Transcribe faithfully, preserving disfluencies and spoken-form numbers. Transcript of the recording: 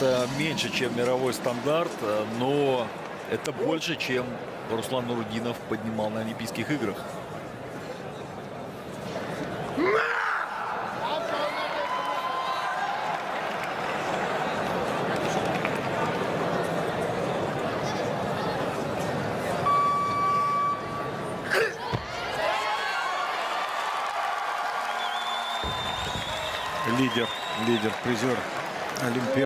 Это меньше, чем мировой стандарт, но это больше, чем Руслан Нурудинов поднимал на Олимпийских играх. Лидер, лидер, призер Олимпиады.